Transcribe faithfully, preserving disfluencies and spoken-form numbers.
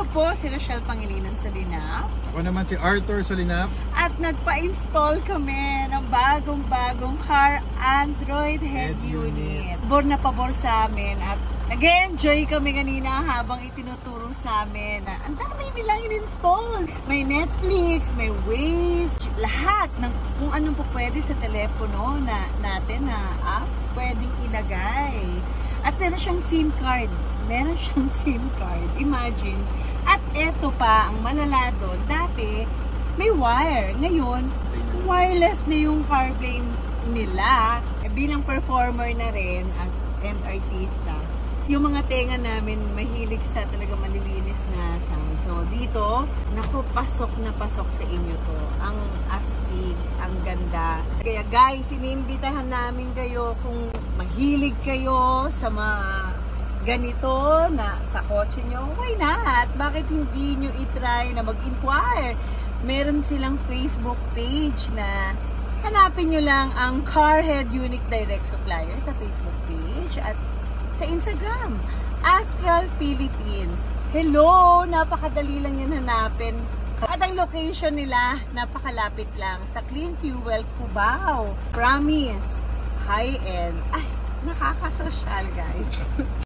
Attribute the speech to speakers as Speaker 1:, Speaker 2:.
Speaker 1: Ako po si Rochelle Pangilinan Solinap.
Speaker 2: Ako naman si Arthur Solinap.
Speaker 1: At nagpa-install kami ng bagong-bagong car Android head, head unit. Pabor na pabor sa amin at nag-enjoy kami kanina habang itinuturo sa amin na ang dami nilang in-install. May Netflix, may Waze, lahat ng kung anong po pwede sa telepono na natin na apps pwedeng ilagay. At meron siyang SIM card. Meron siyang SIM card. Imagine. At eto pa, ang malala doon, dati may wire. Ngayon, wireless na yung CarPlay nila. E, bilang performer na rin as and artista, yung mga tenga namin mahilig sa talaga malilinis na sound. So dito, naku, pasok na pasok sa inyo to. Ang astig, ang ganda. Kaya guys, inimbitahan namin kayo kung mahilig kayo sa mga ganito na sa kotse nyo, why not? Bakit hindi nyo itry na mag-inquire? Meron silang Facebook page na hanapin nyo lang ang Carhead Unique Direct Supplier sa Facebook page at sa Instagram, Astral Philippines. Hello! Napakadali lang yun hanapin. At ang location nila, napakalapit lang sa Clean Fuel Cubao. Promise, high-end. Ay, nakakasosyal guys.